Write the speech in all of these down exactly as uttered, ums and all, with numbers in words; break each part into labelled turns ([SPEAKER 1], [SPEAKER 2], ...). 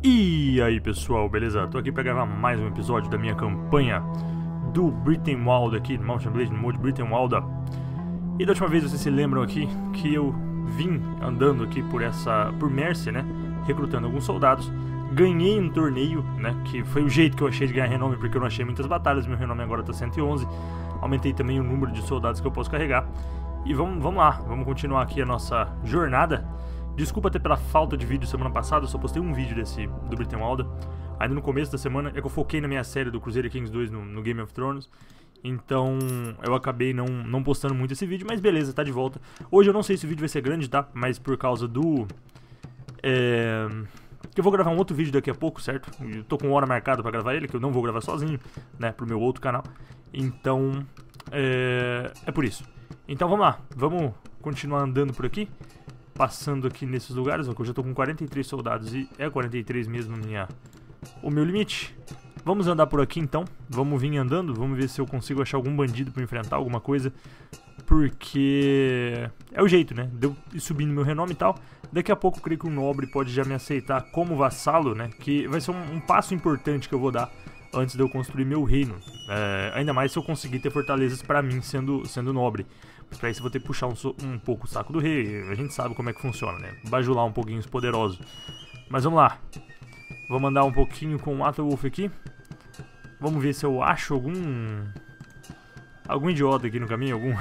[SPEAKER 1] E aí pessoal, beleza? Tô aqui pra gravar mais um episódio da minha campanha do Brittenwald aqui, Mount and Blade, no modo Brittenwald. E da última vez vocês se lembram aqui que eu vim andando aqui por essa, por Mercia, né? Recrutando alguns soldados. Ganhei um torneio, né? Que foi o jeito que eu achei de ganhar renome, porque eu não achei muitas batalhas. Meu renome agora tá cento e onze. Aumentei também o número de soldados que eu posso carregar. E vamos, vamos lá, vamos continuar aqui a nossa jornada. Desculpa até pela falta de vídeo semana passada, eu só postei um vídeo desse do Brittenwald. Ainda no começo da semana, é que eu foquei na minha série do Crusader Kings dois no, no Game of Thrones. Então eu acabei não, não postando muito esse vídeo, mas beleza, tá de volta. Hoje eu não sei se o vídeo vai ser grande, tá? Mas por causa do... É... que eu vou gravar um outro vídeo daqui a pouco, certo? Eu tô com hora marcada pra gravar ele, que eu não vou gravar sozinho, né? Pro meu outro canal. Então, é, é por isso. Então vamos lá, vamos continuar andando por aqui. Passando aqui nesses lugares, ó, que eu já tô com quarenta e três soldados e é quarenta e três mesmo minha, o meu limite. Vamos andar por aqui então, vamos vir andando, vamos ver se eu consigo achar algum bandido pra enfrentar, alguma coisa. Porque é o jeito, né, de eu ir subindo meu renome e tal. Daqui a pouco eu creio que um nobre pode já me aceitar como vassalo, né, que vai ser um, um passo importante que eu vou dar antes de eu construir meu reino. É, ainda mais se eu conseguir ter fortalezas pra mim sendo, sendo nobre. Pra isso eu vou ter que puxar um, um pouco o saco do rei. A gente sabe como é que funciona, né? Bajular um pouquinho os poderosos. Mas vamos lá. Vamos andar um pouquinho com o Athelwulf aqui. Vamos ver se eu acho algum... algum idiota aqui no caminho. Algum...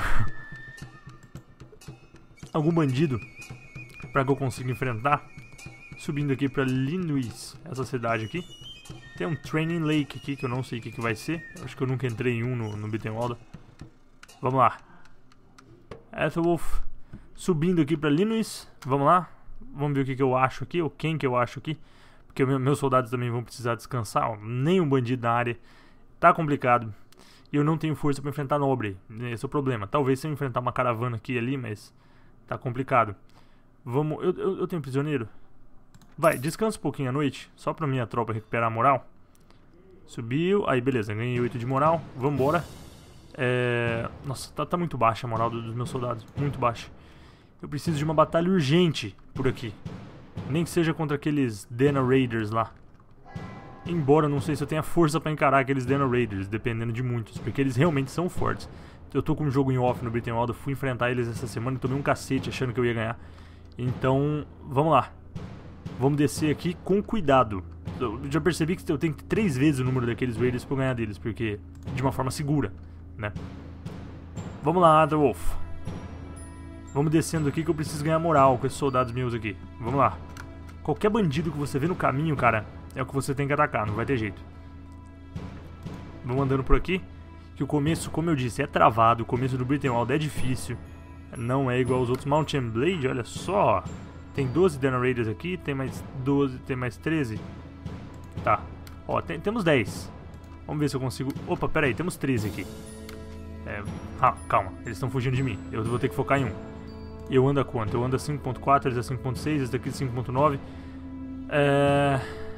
[SPEAKER 1] algum bandido pra que eu consiga enfrentar. Subindo aqui pra Linus, essa cidade aqui. Tem um Training Lake aqui que eu não sei o que, que vai ser. Acho que eu nunca entrei em um no, no Brittenwald. Vamos lá. Athelwulf, subindo aqui pra Linus, vamos lá, vamos ver o que, que eu acho aqui, ou quem que eu acho aqui, porque meus soldados também vão precisar descansar, ó, nenhum bandido na área, tá complicado, e eu não tenho força pra enfrentar nobre, esse é o problema, talvez se eu enfrentar uma caravana aqui e ali, mas tá complicado. Vamos, eu, eu, eu tenho prisioneiro? Vai, descansa um pouquinho à noite, só pra minha tropa recuperar a moral. Subiu, aí beleza, ganhei oito de moral, vambora. É... Nossa, tá, tá muito baixa a moral dos meus soldados, muito baixa. Eu preciso de uma batalha urgente por aqui. Nem que seja contra aqueles Dena Raiders lá. Embora eu não sei se eu tenha força pra encarar aqueles Dena Raiders, dependendo de muitos, porque eles realmente são fortes. Eu tô com um jogo em off no Brittenwald, eu fui enfrentar eles essa semana e tomei um cacete achando que eu ia ganhar. Então, vamos lá. Vamos descer aqui com cuidado. Eu já percebi que eu tenho que ter três vezes o número daqueles Raiders pra eu ganhar deles, porque de uma forma segura, né? Vamos lá, Athelwulf. Vamos descendo aqui que eu preciso ganhar moral com esses soldados meus aqui. Vamos lá. Qualquer bandido que você vê no caminho, cara, é o que você tem que atacar, não vai ter jeito. Vamos andando por aqui. Que o começo, como eu disse, é travado. O começo do Brittenwald é difícil. Não é igual aos outros. Mount and Blade, olha só. Tem doze Dena Raiders aqui, tem mais doze, tem mais treze. Tá. Ó, tem, temos dez. Vamos ver se eu consigo... Opa, pera aí, temos treze aqui. É... Ah, calma, eles estão fugindo de mim. Eu vou ter que focar em um. Eu ando a quanto? Eu ando a cinco ponto quatro, eles a cinco ponto seis, esse daqui cinco ponto nove. É...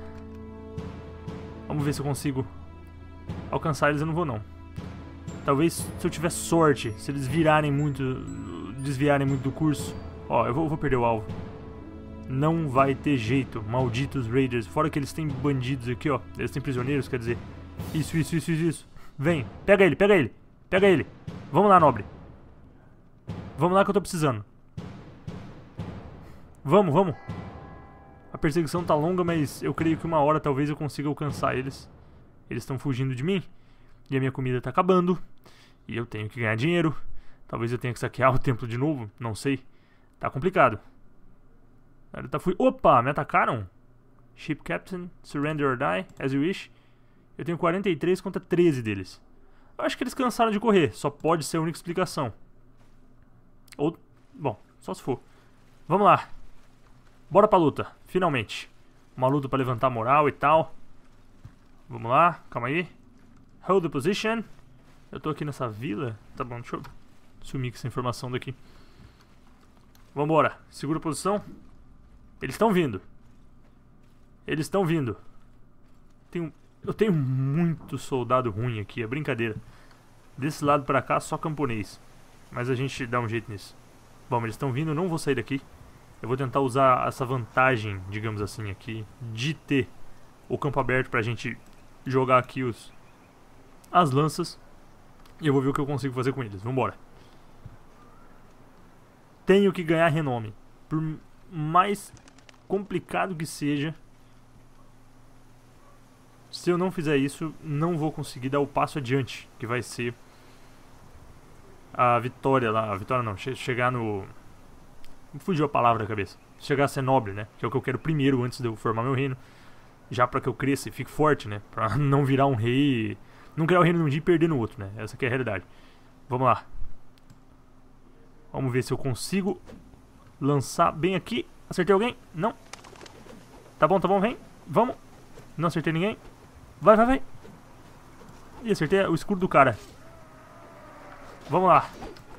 [SPEAKER 1] Vamos ver se eu consigo alcançar eles. Eu não vou, não. Talvez se eu tiver sorte, se eles virarem muito, desviarem muito do curso. Ó, eu vou, eu vou perder o alvo. Não vai ter jeito, malditos Raiders. Fora que eles têm bandidos aqui, ó. Eles têm prisioneiros, quer dizer. Isso, isso, isso, isso, isso. Vem, pega ele, pega ele. Pega ele. Vamos lá, nobre. Vamos lá que eu tô precisando. Vamos, vamos. A perseguição tá longa, mas eu creio que uma hora talvez eu consiga alcançar eles. Eles estão fugindo de mim. E a minha comida tá acabando. E eu tenho que ganhar dinheiro. Talvez eu tenha que saquear o templo de novo, não sei. Tá complicado. Ele tá fui... Opa, me atacaram? Ship Captain, surrender or die, as you wish. Eu tenho quarenta e três contra treze deles. Eu acho que eles cansaram de correr, só pode ser a única explicação. Ou, bom, só se for. Vamos lá. Bora pra luta, finalmente. Uma luta pra levantar a moral e tal. Vamos lá, calma aí. Hold the position. Eu tô aqui nessa vila. Tá bom, deixa eu sumir com essa informação daqui. Vambora, segura a posição. Eles estão vindo. Eles estão vindo. Tenho, eu tenho muito soldado ruim aqui, é brincadeira. Desse lado pra cá, só camponês. Mas a gente dá um jeito nisso. Bom, eles estão vindo, eu não vou sair daqui. Eu vou tentar usar essa vantagem, digamos assim, aqui, de ter o campo aberto pra gente jogar aqui os, as lanças. E eu vou ver o que eu consigo fazer com eles. Vambora. Tenho que ganhar renome. Por mais complicado que seja, se eu não fizer isso, não vou conseguir dar o passo adiante, que vai ser a vitória lá. A vitória não, che chegar no... Fugiu a palavra da cabeça. Chegar a ser nobre, né? Que é o que eu quero primeiro, antes de eu formar meu reino. Já pra que eu cresça e fique forte, né? Pra não virar um rei... Não criar o reino num dia e perder no outro, né? Essa aqui é a realidade. Vamos lá. Vamos ver se eu consigo lançar bem aqui. Acertei alguém? Não. Tá bom, tá bom, vem. Vamos. Não acertei ninguém. Vai, vai, vai. Ih, acertei o escudo do cara. Vamos lá.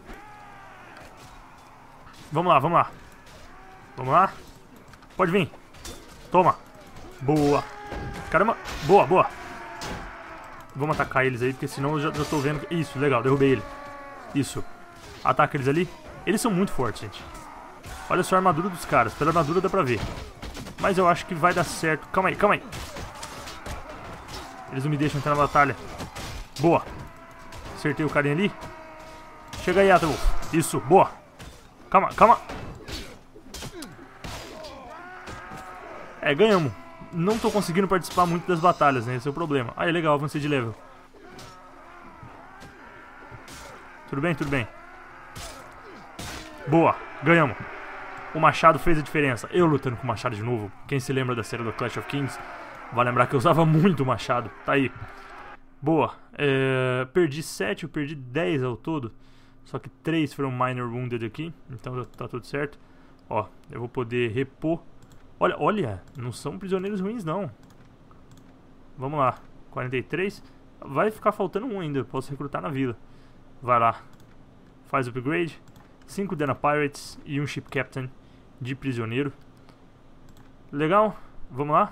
[SPEAKER 1] Vamos lá, vamos lá. Vamos lá. Pode vir. Toma. Boa. Caramba. Boa, boa. Vamos atacar eles aí, porque senão eu já, já tô vendo... Isso, legal, derrubei ele. Isso. Ataca eles ali. Eles são muito fortes, gente. Olha só a armadura dos caras. Pela armadura dá pra ver. Mas eu acho que vai dar certo. Calma aí, calma aí. Eles não me deixam entrar na batalha. Boa. Acertei o carinha ali. Chega aí, Atewolf. Isso, boa. Calma, calma. É, ganhamos. Não tô conseguindo participar muito das batalhas, né? Esse é o problema. Ah, é legal, avancei de level. Tudo bem, tudo bem. Boa, ganhamos. O machado fez a diferença. Eu lutando com o machado de novo. Quem se lembra da série do Clash of Kings vai lembrar que eu usava muito o machado. Tá aí. Boa. É, perdi sete, eu perdi dez ao todo. Só que três foram minor wounded aqui. Então tá tudo certo. Ó, eu vou poder repor. Olha, olha, não são prisioneiros ruins não. Vamos lá. quarenta e três. Vai ficar faltando um ainda. Posso recrutar na vila. Vai lá. Faz o upgrade. cinco Dana Pirates e um Ship Captain de prisioneiro. Legal. Vamos lá.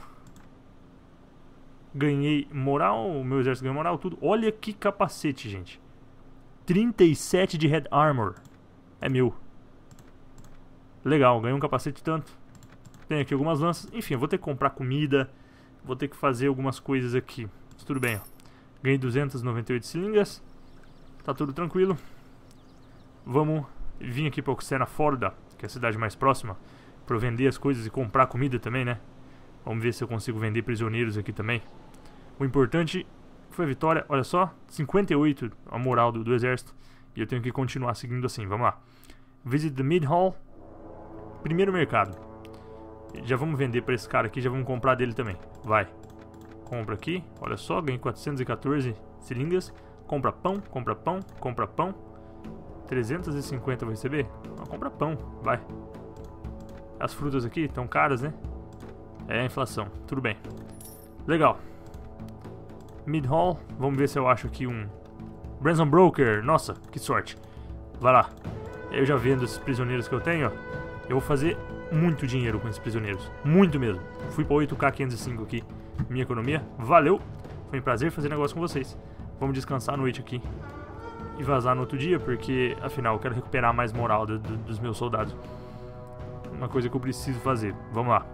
[SPEAKER 1] Ganhei moral. O meu exército ganhou moral, tudo. Olha que capacete, gente. trinta e sete de Head Armor. É meu. Legal, ganhei um capacete tanto. Tem aqui algumas lanças. Enfim, eu vou ter que comprar comida. Vou ter que fazer algumas coisas aqui. Mas tudo bem, ó. Ganhei duzentas e noventa e oito seringas. Tá tudo tranquilo. Vamos vir aqui pra Oxena Forda, que é a cidade mais próxima, pra eu vender as coisas e comprar comida também, né? Vamos ver se eu consigo vender prisioneiros aqui também. O importante foi a vitória. Olha só, cinquenta e oito a moral do, do exército. E eu tenho que continuar seguindo assim. Vamos lá. Visit the Mid Hall. Primeiro mercado. Já vamos vender pra esse cara aqui, já vamos comprar dele também. Vai. Compra aqui, olha só, ganhei quatrocentas e quatorze seringas. Compra pão, compra pão, compra pão. trezentas e cinquenta vou receber? Não, compra pão, vai. As frutas aqui estão caras, né? É a inflação, tudo bem. Legal. Mid Hall, vamos ver se eu acho aqui um Branson Broker, nossa, que sorte. Vai lá. Eu já vendo esses prisioneiros que eu tenho, ó. Eu vou fazer muito dinheiro com esses prisioneiros. Muito mesmo. Fui para oito K quinhentos e cinco aqui. Minha economia. Valeu. Foi um prazer fazer negócio com vocês. Vamos descansar à noite aqui. E vazar no outro dia, porque afinal eu quero recuperar mais moral do, do, dos meus soldados. Uma coisa que eu preciso fazer. Vamos lá.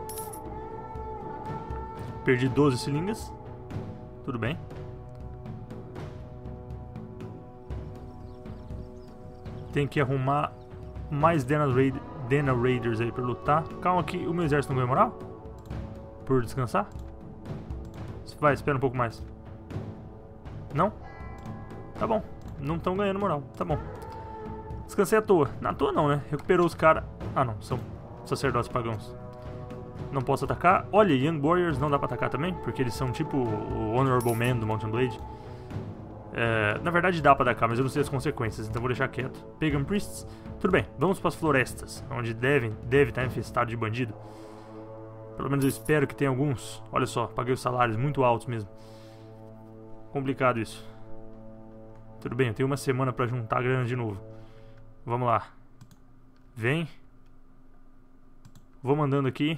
[SPEAKER 1] Perdi doze seringas. Tudo bem. Tem que arrumar mais Dana, Raid, Dana Raiders aí pra lutar. Calma que o meu exército não ganha moral? Por descansar? Vai, espera um pouco mais. Não? Tá bom. Não estão ganhando moral. Tá bom. Descansei à toa. Na toa não, né? Recuperou os caras. Ah, não. São sacerdotes pagãos. Não posso atacar. Olha, Young Warriors não dá pra atacar também, porque eles são tipo o Honorable Man do Mountain Blade. É, na verdade dá pra atacar, mas eu não sei as consequências, então vou deixar quieto. Pagan Priests. Tudo bem, vamos para as florestas, onde devem, deve estar infestado de bandido. Pelo menos eu espero que tenha alguns. Olha só, paguei os salários muito altos mesmo. Complicado isso. Tudo bem, eu tenho uma semana pra juntar a grana de novo. Vamos lá. Vem. Vou mandando aqui.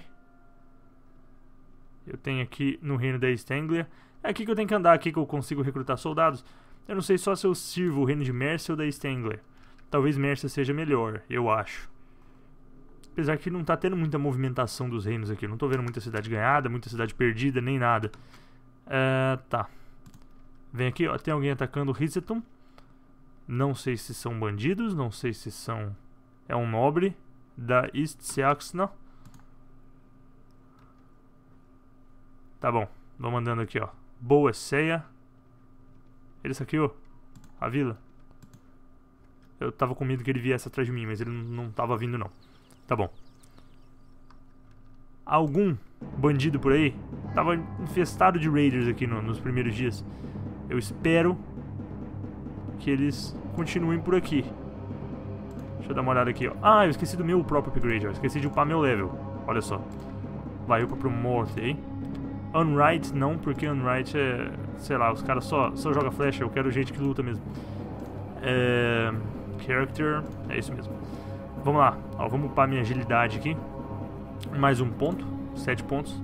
[SPEAKER 1] Eu tenho aqui no reino da East Anglia. É aqui que eu tenho que andar, aqui que eu consigo recrutar soldados. Eu não sei só se eu sirvo o reino de Mercia ou da East Anglia. Talvez Mercia seja melhor, eu acho. Apesar que não tá tendo muita movimentação dos reinos aqui. Eu não tô vendo muita cidade ganhada, muita cidade perdida, nem nada. É, tá. Vem aqui, ó. Tem alguém atacando Rizeton. Não sei se são bandidos, não sei se são... É um nobre da East Saxna. Tá bom, vamos andando aqui, ó. Boa ceia. Ele saqueou a vila. Eu tava com medo que ele viesse atrás de mim, mas ele não tava vindo não. Tá bom. Algum bandido por aí? Tava infestado de raiders aqui no, nos primeiros dias. Eu espero que eles continuem por aqui. Deixa eu dar uma olhada aqui, ó. Ah, eu esqueci do meu próprio upgrade, ó. Esqueci de upar meu level. Olha só. Vai, upa pro Morte aí. Unright não, porque Unright é... Sei lá, os caras só, só jogam flecha. Eu quero gente que luta mesmo. É... Character... É isso mesmo. Vamos lá. Ó, vamos upar minha agilidade aqui. Mais um ponto. Sete pontos.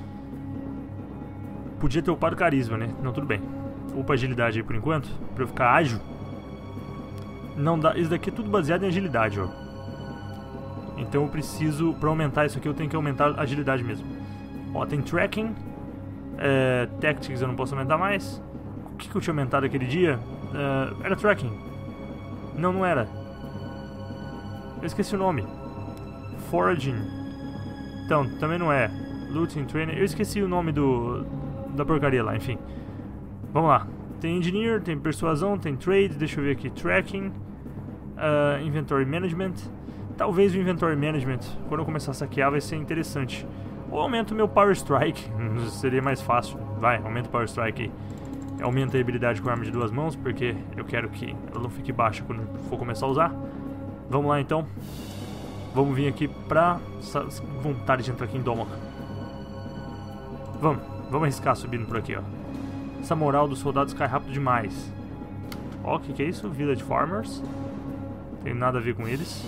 [SPEAKER 1] Podia ter upado carisma, né? Não, tudo bem. Upa agilidade aí por enquanto. Pra eu ficar ágil. Não dá... Isso daqui é tudo baseado em agilidade, ó. Então eu preciso... Pra aumentar isso aqui eu tenho que aumentar a agilidade mesmo. Ó, tem tracking. É, tactics eu não posso aumentar mais. O que, que eu tinha aumentado aquele dia? É, era tracking. Não, não era. Eu esqueci o nome. Foraging. Então, também não é. Looting, training. Eu esqueci o nome do... Da porcaria lá, enfim. Vamos lá. Tem engineer, tem persuasão, tem trade. Deixa eu ver aqui. Tracking. Uh, inventory management. Talvez o inventory management, quando eu começar a saquear, vai ser interessante. Ou aumento meu Power Strike, seria mais fácil. Vai, aumenta o Power Strike aí. Aumenta a habilidade com arma de duas mãos, porque eu quero que ela não fique baixa quando for começar a usar. Vamos lá então. Vamos vir aqui pra... vontade de entrar aqui em Domok. Vamos, vamos arriscar subindo por aqui, ó. Essa moral dos soldados cai rápido demais. Ó, o que que é isso? Village Farmers. Não tem nada a ver com eles.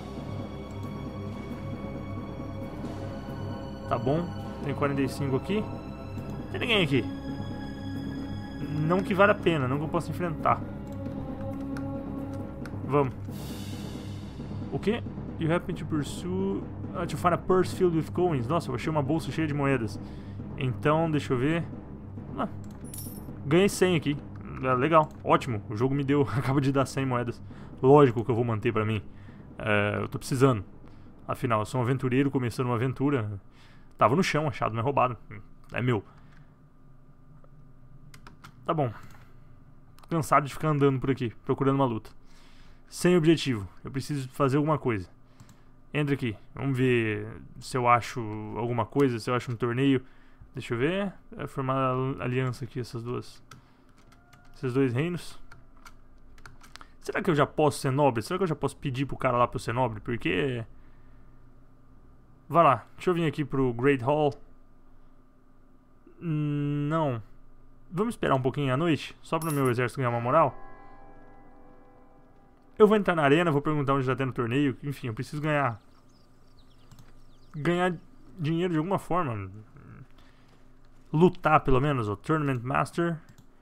[SPEAKER 1] Tá bom, tem quarenta e cinco aqui. Tem ninguém aqui. Não que vale a pena, não que eu possa enfrentar. Vamos. O que? You happen to pursue... Uh, to find a purse filled with coins. Nossa, eu achei uma bolsa cheia de moedas. Então, deixa eu ver. Ah, ganhei cem aqui. É, legal, ótimo. O jogo me deu, acaba de dar cem moedas. Lógico que eu vou manter pra mim. É, eu tô precisando. Afinal, eu sou um aventureiro começando uma aventura. Tava no chão, achado, não é roubado. É meu. Tá bom. Cansado de ficar andando por aqui, procurando uma luta. Sem objetivo. Eu preciso fazer alguma coisa. Entra aqui. Vamos ver se eu acho alguma coisa, se eu acho um torneio. Deixa eu ver. É formar aliança aqui, essas duas. Esses dois reinos. Será que eu já posso ser nobre? Será que eu já posso pedir pro cara lá pra eu ser nobre? Porque... Vai lá, deixa eu vir aqui pro Great Hall. Não. Vamos esperar um pouquinho à noite, só para o meu exército ganhar uma moral. Eu vou entrar na arena, vou perguntar onde está tendo torneio. Enfim, eu preciso ganhar. Ganhar dinheiro de alguma forma. Lutar pelo menos, ó. Tournament Master.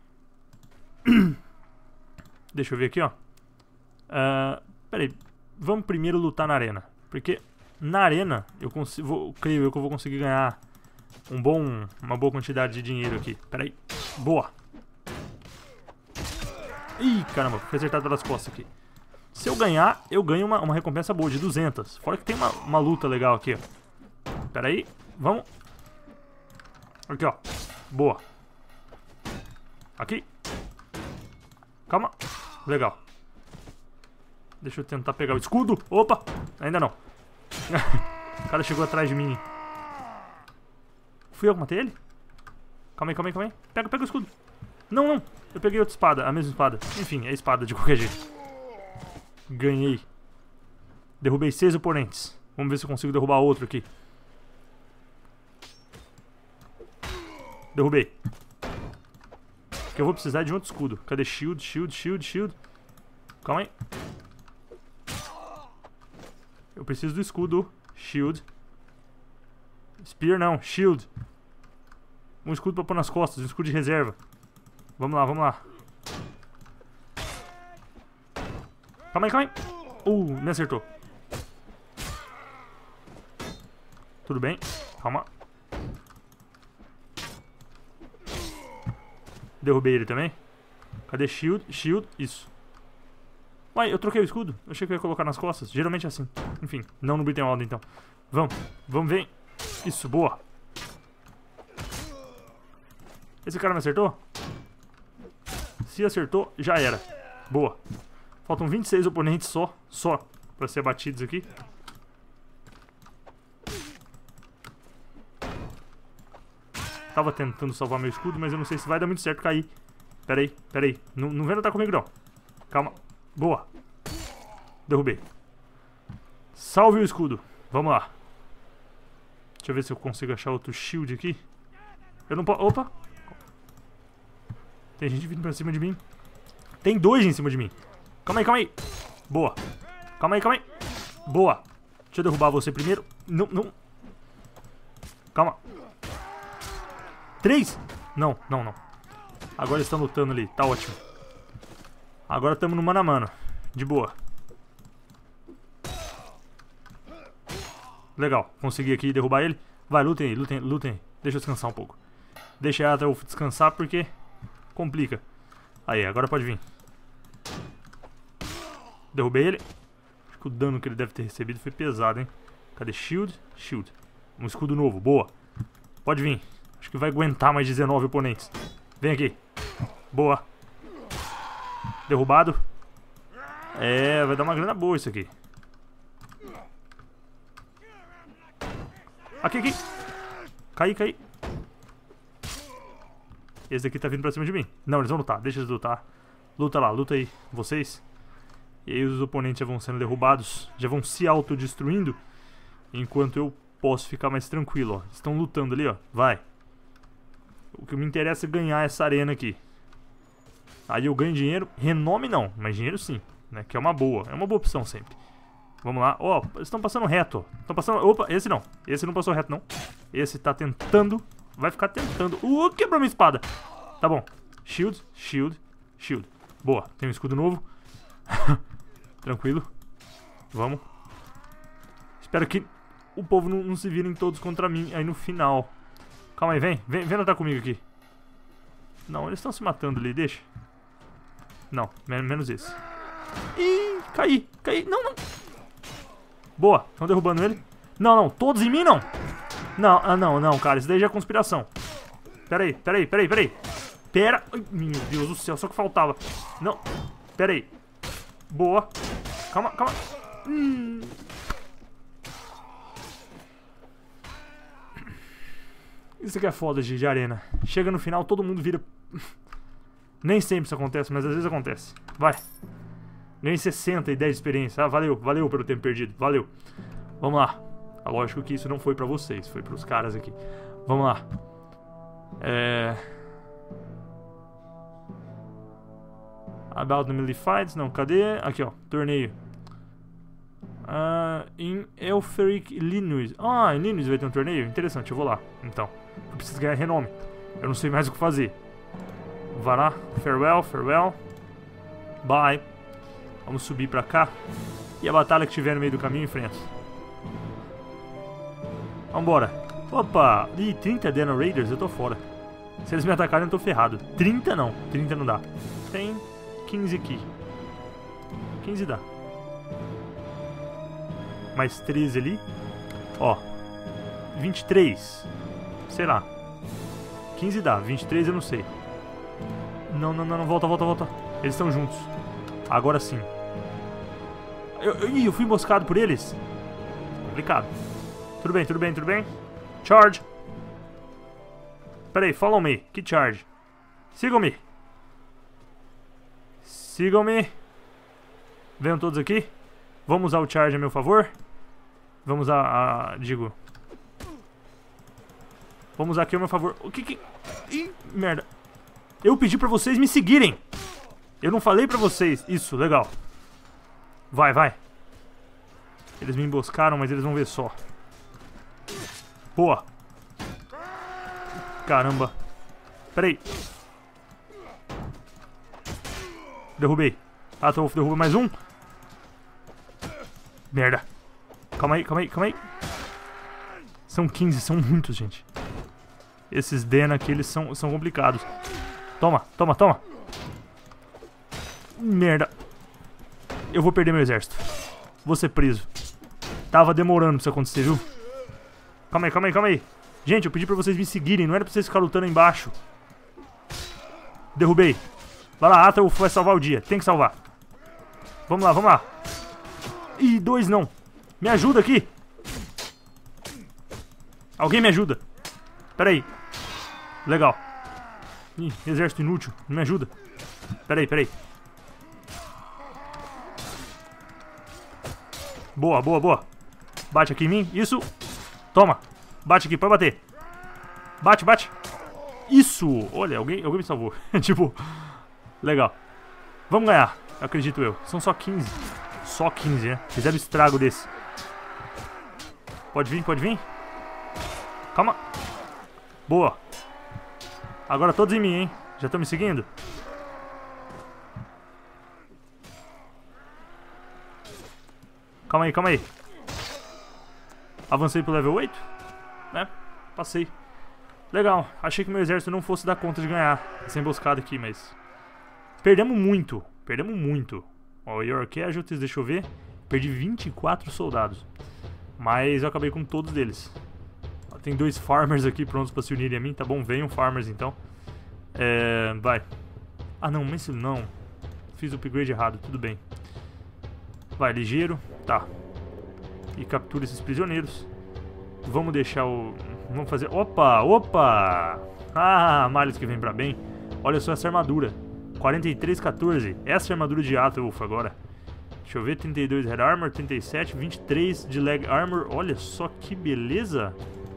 [SPEAKER 1] Deixa eu ver aqui, ó. Uh, pera aí, vamos primeiro lutar na arena. Porque... Na arena, eu consigo, vou, creio eu que eu vou conseguir ganhar um bom, uma boa quantidade de dinheiro aqui. Pera aí. Boa. Ih, caramba, fui acertado pelas costas aqui. Se eu ganhar, eu ganho uma, uma recompensa boa de duzentas. Fora que tem uma, uma luta legal aqui, ó. Pera aí, vamos. Aqui, ó. Boa. Aqui. Calma. Legal. Deixa eu tentar pegar o escudo. Opa, ainda não. O cara chegou atrás de mim. Fui eu que matei ele? Calma aí, calma aí, calma aí. Pega, pega o escudo. Não, não. Eu peguei outra espada, a mesma espada. Enfim, é espada de qualquer jeito. Ganhei. Derrubei seis oponentes. Vamos ver se eu consigo derrubar outro aqui. Derrubei. Porque eu vou precisar de um outro escudo. Cadê? Shield, shield, shield, shield. Calma aí. Eu preciso do escudo. Shield. Spear não, shield. Um escudo pra pôr nas costas, um escudo de reserva. Vamos lá, vamos lá. Calma aí, calma aí. Uh, me acertou. Tudo bem. Calma. Derrubei ele também. Cadê shield? Shield. Isso. Uai, eu troquei o escudo. Eu achei que eu ia colocar nas costas. Geralmente é assim. Enfim, não no Beaten Order então. Vamos. Vamos, vem. Isso, boa. Esse cara me acertou? Se acertou, já era. Boa. Faltam vinte e seis oponentes só. Só. Pra ser batidos aqui. Tava tentando salvar meu escudo, mas eu não sei se vai dar muito certo cair. Pera aí, pera aí. Não, não vem lutar comigo não. Calma. Boa. Derrubei. Salve o escudo. Vamos lá. Deixa eu ver se eu consigo achar outro shield aqui. Eu não posso... Opa. Tem gente vindo pra cima de mim. Tem dois em cima de mim. Calma aí, calma aí. Boa. Calma aí, calma aí. Boa. Deixa eu derrubar você primeiro. Não, não. Calma. Três? Não, não, não. Agora eles estão lutando ali. Tá ótimo. Agora estamos no mano a mano. De boa. Legal. Consegui aqui derrubar ele. Vai, lutem aí, lutem, lutem aí. Deixa eu descansar um pouco. Deixa a Aether descansar porque complica. Aí, agora pode vir. Derrubei ele. Acho que o dano que ele deve ter recebido foi pesado, hein? Cadê shield? Shield. Um escudo novo, boa. Pode vir. Acho que vai aguentar mais dezenove oponentes. Vem aqui. Boa. Derrubado. É, vai dar uma grana boa isso aqui. Aqui, aqui. Cai, cai. Esse daqui tá vindo pra cima de mim. Não, eles vão lutar. Deixa eles lutar. Luta lá, luta aí. Vocês. E aí os oponentes já vão sendo derrubados. Já vão se autodestruindo. Enquanto eu posso ficar mais tranquilo, ó. Estão lutando ali, ó. Vai. O que me interessa é ganhar essa arena aqui. Aí eu ganho dinheiro. Renome não, mas dinheiro sim, né? Que é uma boa. É uma boa opção sempre. Vamos lá. Ó, eles estão passando reto. Estão passando... Opa, esse não. Esse não passou reto, não. Esse tá tentando. Vai ficar tentando. Uh, quebrou minha espada. Tá bom. Shield, shield, shield. Boa. Tem um escudo novo. Tranquilo. Vamos. Espero que o povo não, não se virem todos contra mim aí no final. Calma aí, vem. Vem, vem lutar comigo aqui. Não, eles estão se matando ali, deixa. Não, men menos esse. Ih, caí, caí. Não, não. Boa, estão derrubando ele. Não, não, todos em mim não. Não, ah, não, não, cara, isso daí já é conspiração. Pera aí, pera aí, pera aí, pera aí. Pera. Ai, meu Deus do céu, só que faltava. Não, pera aí. Boa. Calma, calma. Hum. Isso aqui é foda de, de arena. Chega no final, todo mundo vira... Nem sempre isso acontece, mas às vezes acontece. Vai. Ganhei sessenta e dez de experiência. Ah, valeu, valeu pelo tempo perdido. Valeu. Vamos lá. Ah, lógico que isso não foi pra vocês, foi pros caras aqui. Vamos lá. É... About the Melee Fights. Não, cadê? Aqui, ó. Torneio. Uh, em Elferic Illinois. Ah, em Illinois vai ter um torneio? Interessante, eu vou lá. Então, eu preciso ganhar renome. Eu não sei mais o que fazer. Vai lá. Farewell, farewell. Bye. Vamos subir pra cá. E a batalha que tiver no meio do caminho, enfrenta. Vambora. Opa! Ih, trinta Deno Raiders, eu tô fora. Se eles me atacarem, eu tô ferrado. trinta não. trinta não dá. Tem quinze aqui. quinze dá. Mais treze ali. Ó. vinte e três. Sei lá. quinze dá. vinte e três eu não sei. Não, não, não, não. Volta, volta, volta. Eles estão juntos. Agora sim. Eu, eu, ih, eu fui emboscado por eles. Complicado. Tudo bem, tudo bem, tudo bem. Charge. Pera aí, follow me. Que charge? Sigam-me. Sigam-me. Venham todos aqui. Vamos usar o charge a meu favor. Vamos a, a... Digo... Vamos usar aqui a meu favor. O que que... Ih, merda. Eu pedi pra vocês me seguirem. Eu não falei pra vocês. Isso, legal. Vai, vai. Eles me emboscaram, mas eles vão ver só. Boa. Caramba. Pera aí. Derrubei. Ah, tô derrubando mais um. Merda. Calma aí, calma aí, calma aí. São quinze, são muitos, gente. Esses Den aqui, eles são, são complicados. Toma, toma, toma. Merda. Eu vou perder meu exército. Vou ser preso. Tava demorando pra isso acontecer, viu? Calma aí, calma aí, calma aí. Gente, eu pedi pra vocês me seguirem. Não era pra vocês ficarem lutando aí embaixo. Derrubei. Vai lá, Aethelwulf vai salvar o dia. Tem que salvar. Vamos lá, vamos lá. Ih, dois não. Me ajuda aqui. Alguém me ajuda. Pera aí. Legal. Ih, exército inútil. Não me ajuda. Pera aí, pera aí. Boa, boa, boa. Bate aqui em mim. Isso. Toma. Bate aqui, pode bater. Bate, bate. Isso. Olha, alguém, alguém me salvou. Tipo, legal. Vamos ganhar, acredito eu. São só quinze. Só quinze, né? Fizeram estrago desse. Pode vir, pode vir. Calma. Boa. Agora todos em mim, hein? Já estão me seguindo? Calma aí, calma aí. Avancei pro level oito? Né? Passei. Legal. Achei que meu exército não fosse dar conta de ganhar essa emboscada aqui, mas... Perdemos muito. Perdemos muito. Ó, Your Casualties, deixa eu ver. Perdi vinte e quatro soldados. Mas eu acabei com todos deles. Ó, tem dois farmers aqui prontos pra se unirem a mim. Tá bom, venham farmers então. É... Vai. Ah não, mas não. Fiz o upgrade errado, tudo bem. Vai, ligeiro. Tá. E captura esses prisioneiros. Vamos deixar o... Vamos fazer... Opa, opa! Ah, males que vem pra bem. Olha só essa armadura. quarenta e três, quatorze. Essa é a armadura de Aethelwulf agora. Deixa eu ver, trinta e dois Head Armor, trinta e sete, vinte e três de Leg Armor. Olha só que beleza.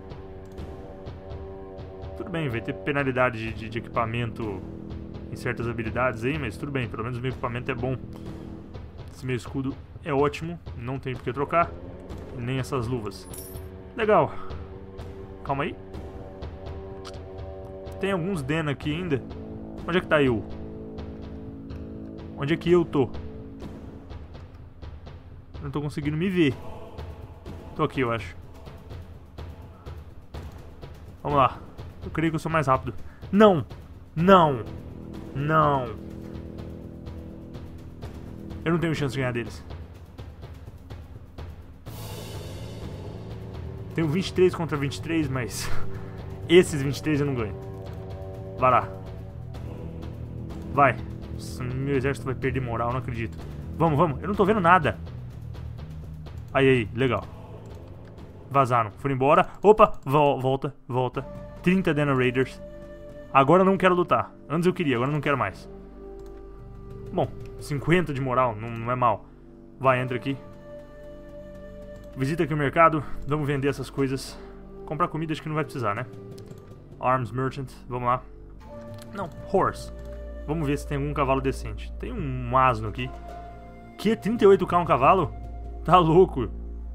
[SPEAKER 1] Tudo bem, vai ter penalidade de, de, de equipamento em certas habilidades aí, mas tudo bem, pelo menos o meu equipamento é bom. Esse meu escudo é ótimo, não tem por que trocar. Nem essas luvas. Legal. Calma aí. Tem alguns Den aqui ainda. Onde é que tá eu? Onde é que eu tô? Não tô conseguindo me ver. Tô aqui, eu acho. Vamos lá. Eu creio que eu sou mais rápido. Não! Não! Não! Eu não tenho chance de ganhar deles. Tenho vinte e três contra vinte e três, mas... Esses vinte e três eu não ganho. Vai lá. Vai. Nossa, meu exército vai perder moral, não acredito. Vamos, vamos. Eu não tô vendo nada. Aí, aí. Legal. Vazaram. Foram embora. Opa. Vol volta, volta. trinta Dena Raiders. Agora eu não quero lutar. Antes eu queria, agora eu não quero mais. Bom, cinquenta de moral. Não, não é mal. Vai, entra aqui. Visita aqui o mercado. Vamos vender essas coisas. Comprar comida acho que não vai precisar, né? Arms Merchant. Vamos lá. Não, Horse. Vamos ver se tem algum cavalo decente. Tem um asno aqui. Que? trinta e oito K um cavalo? Tá louco.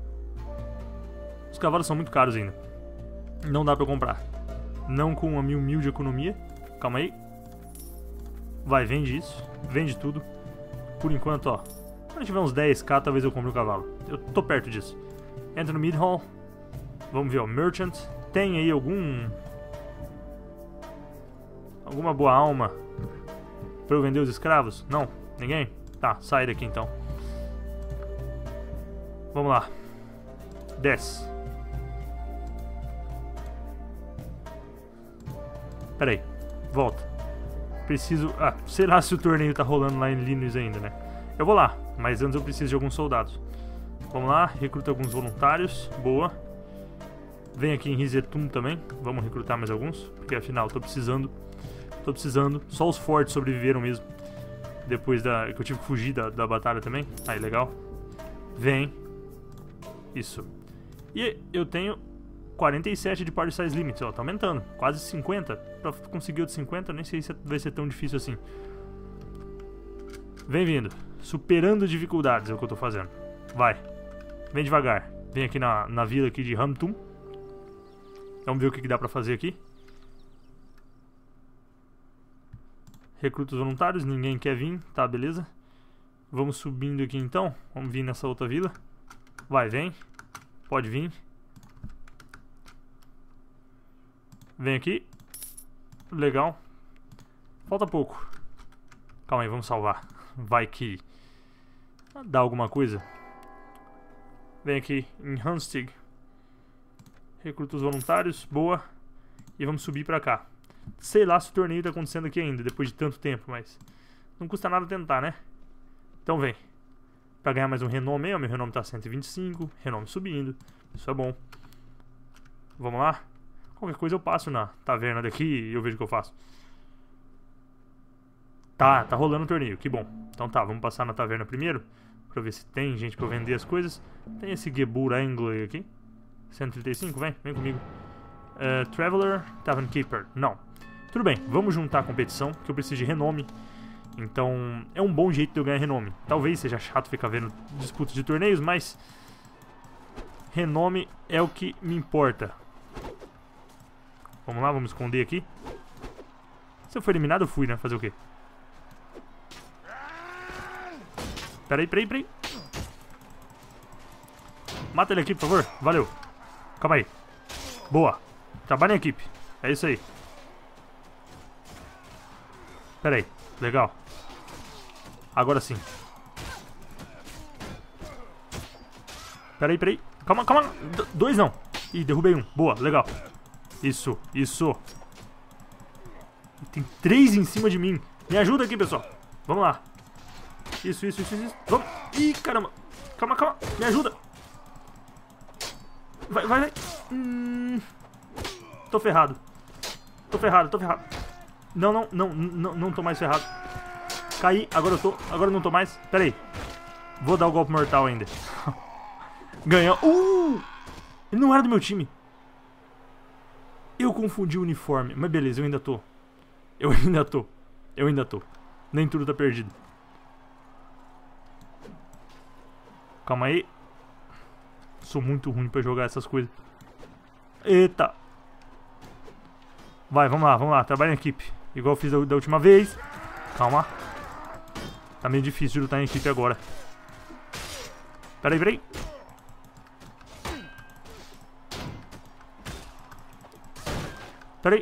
[SPEAKER 1] Os cavalos são muito caros ainda. Não dá pra comprar. Não com uma mil mil de economia. Calma aí. Vai, vende isso. Vende tudo. Por enquanto, ó. Quando tiver uns dez K, talvez eu compre um cavalo. Eu tô perto disso. Entra no Mid Hall. Vamos ver, ó. Merchant. Tem aí algum... Alguma boa alma pra eu vender os escravos? Não? Ninguém? Tá, sai daqui então. Vamos lá. Desce. Pera aí. Volta. Preciso... Ah, sei lá se o torneio tá rolando lá em Linus ainda, né? Eu vou lá, mas antes eu preciso de alguns soldados. Vamos lá, recruta alguns voluntários. Boa. Vem aqui em Rizetum também. Vamos recrutar mais alguns, porque afinal tô precisando. Tô precisando. Só os fortes sobreviveram mesmo. Depois da... que eu tive que fugir da, da batalha também. Aí, legal. Vem. Isso. E eu tenho quarenta e sete de Party Size Limits, ó. Tá aumentando. Quase cinquenta. Pra conseguir outro cinquenta, nem sei se vai ser tão difícil assim. Vem vindo. Superando dificuldades é o que eu tô fazendo. Vai. Vem devagar. Vem aqui na, na vila aqui de Hamtum. Vamos ver o que, que dá pra fazer aqui. Recruta os voluntários. Ninguém quer vir. Tá, beleza. Vamos subindo aqui então. Vamos vir nessa outra vila. Vai, vem. Pode vir. Vem aqui. Legal. Falta pouco. Calma aí, vamos salvar. Vai que dá alguma coisa. Vem aqui em Hanstig. Recruta os voluntários. Boa. E vamos subir pra cá. Sei lá se o torneio tá acontecendo aqui ainda, depois de tanto tempo, mas não custa nada tentar, né? Então vem. Pra ganhar mais um renome, o meu renome tá cento e vinte e cinco. Renome subindo. Isso é bom. Vamos lá? Qualquer coisa eu passo na taverna daqui e eu vejo o que eu faço. Tá, tá rolando o torneio, que bom. Então tá, vamos passar na taverna primeiro, pra ver se tem gente pra vender as coisas. Tem esse Gebur Angle aqui. cento e trinta e cinco, vem, vem comigo. Uh, Traveler, Tavern Keeper, não. Tudo bem, vamos juntar a competição, que eu preciso de renome. Então, é um bom jeito de eu ganhar renome. Talvez seja chato ficar vendo disputas de torneios, mas renome é o que me importa. Vamos lá, vamos esconder aqui. Se eu for eliminado, eu fui, né? Fazer o quê? Peraí, peraí, peraí. Mata ele aqui, por favor. Valeu. Calma aí. Boa. Trabalha em equipe. É isso aí. Peraí. Legal. Agora sim. Peraí, peraí. Calma, calma. D dois não. Ih, derrubei um. Boa, legal. Isso, isso. Tem três em cima de mim. Me ajuda aqui, pessoal. Vamos lá. Isso, isso, isso, isso. Vamos. Ih, caramba. Calma, calma. Me ajuda. Vai, vai, vai. Hum... Tô ferrado. Tô ferrado, tô ferrado. Não, não, não, não, não tô mais ferrado. Caí, agora eu tô. Agora eu não tô mais. Pera aí. Vou dar o golpe mortal ainda. Ganhou. Uh! Ele não era do meu time. Eu confundi o uniforme. Mas beleza, eu ainda tô. Eu ainda tô. Eu ainda tô. Nem tudo tá perdido. Calma aí. Sou muito ruim pra jogar essas coisas. Eita. Vai, vamos lá, vamos lá. Trabalha em equipe. Igual eu fiz da, da última vez. Calma. Tá meio difícil de lutar em equipe agora. Peraí, peraí. Peraí.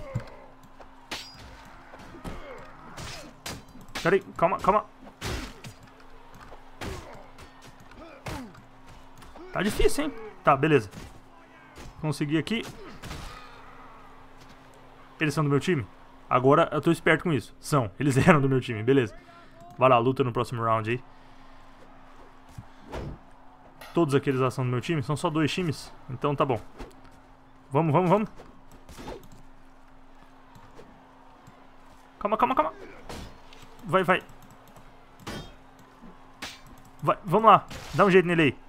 [SPEAKER 1] Peraí, calma, calma. Tá difícil, hein? Tá, beleza. Consegui aqui. Eles são do meu time? Agora eu tô esperto com isso. São, eles eram do meu time, beleza. Vai lá, luta no próximo round aí. Todos aqueles lá são do meu time? São só dois times? Então tá bom. Vamos, vamos, vamos. Calma, calma, calma. Vai, vai. Vai, vamos lá. Dá um jeito nele aí.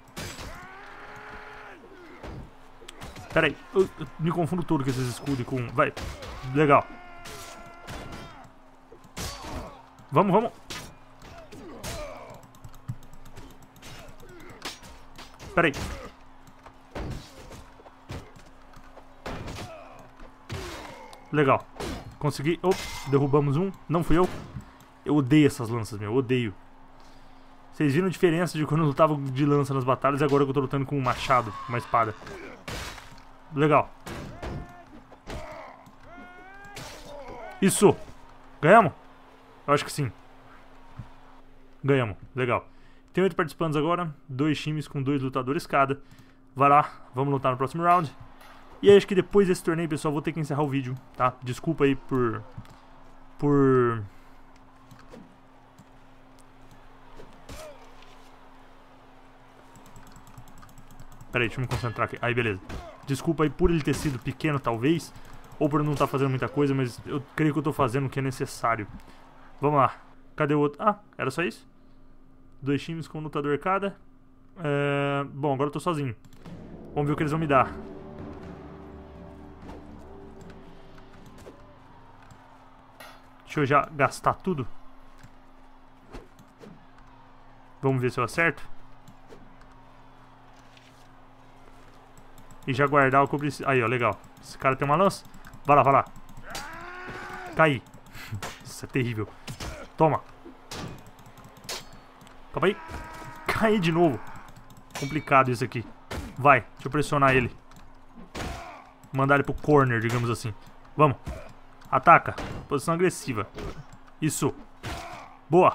[SPEAKER 1] Pera aí. Eu, eu me confundo todo com esses escudos com... Vai. Legal. Vamos, vamos. Pera aí. Legal. Consegui. Oh, derrubamos um. Não fui eu. Eu odeio essas lanças, meu. Eu odeio. Vocês viram a diferença de quando eu lutava de lança nas batalhas e agora que eu tô lutando com um machado, uma espada. Legal. Isso. Ganhamos? Eu acho que sim. Ganhamos. Legal. Tem oito participantes agora. Dois times com dois lutadores cada. Vai lá. Vamos lutar no próximo round. E aí, acho que depois desse torneio, pessoal, vou ter que encerrar o vídeo, tá? Desculpa aí por... Por... Pera aí, deixa eu me concentrar aqui. Aí, beleza. Desculpa aí por ele ter sido pequeno, talvez. Ou por eu não estar fazendo muita coisa, mas eu creio que eu tô fazendo o que é necessário. Vamos lá. Cadê o outro? Ah, era só isso? Dois times com um lutador cada. É... Bom, agora eu tô sozinho. Vamos ver o que eles vão me dar. Deixa eu já gastar tudo. Vamos ver se eu acerto. E já guardar o que eu preciso. Aí, ó, legal. Esse cara tem uma lança. Vai lá, vai lá. Caí. Isso é terrível. Toma. Calma aí. Caí de novo. Complicado isso aqui. Vai, deixa eu pressionar ele. mandar ele pro corner, digamos assim. Vamos. Ataca. Posição agressiva. Isso. Boa.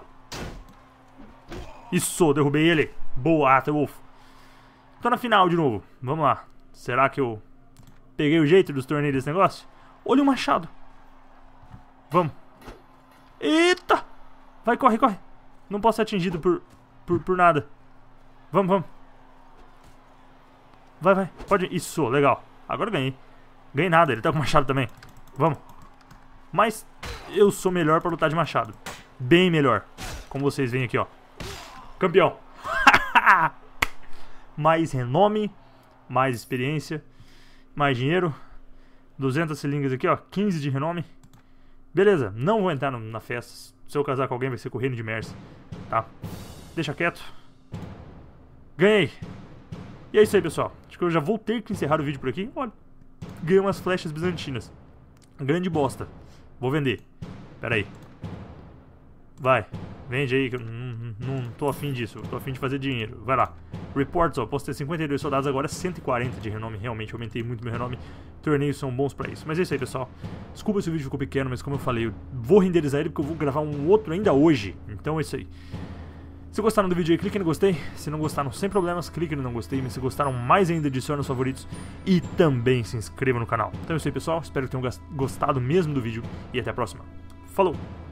[SPEAKER 1] Isso, derrubei ele. Boa, Wolf. Tô na final de novo. Vamos lá. Será que eu peguei o jeito dos torneios desse negócio? Olha o machado. Vamos. Eita. Vai, corre, corre. Não posso ser atingido por, por, por nada. Vamos, vamos. Vai, vai. Pode. Isso, legal. Agora eu ganhei. Ganhei nada, ele tá com machado também. Vamos. Mas eu sou melhor pra lutar de machado. Bem melhor. Como vocês veem aqui, ó. Campeão. Mais renome. Mais experiência. Mais dinheiro. duzentas seringas aqui, ó. quinze de renome. Beleza, não vou entrar no, na festa. Se eu casar com alguém vai ser com o reino de Mercy. Tá? Deixa quieto. Ganhei. E é isso aí, pessoal. Acho que eu já vou ter que encerrar o vídeo por aqui. Olha, ganhei umas flechas bizantinas. Grande bosta. Vou vender. Pera aí. Vai. Vende aí, que eu não, não tô afim disso. Eu tô afim de fazer dinheiro. Vai lá. Reports, ó. Posso ter cinquenta e dois soldados agora, cento e quarenta de renome. Realmente, eu aumentei muito meu renome. Torneios são bons pra isso. Mas é isso aí, pessoal. Desculpa se o vídeo ficou pequeno, mas como eu falei, eu vou renderizar ele porque eu vou gravar um outro ainda hoje. Então é isso aí. Se gostaram do vídeo aí, clique no gostei. Se não gostaram, sem problemas, clique no não gostei. Mas se gostaram mais ainda, adicione os favoritos. E também se inscreva no canal. Então é isso aí, pessoal. Espero que tenham gostado mesmo do vídeo. E até a próxima. Falou!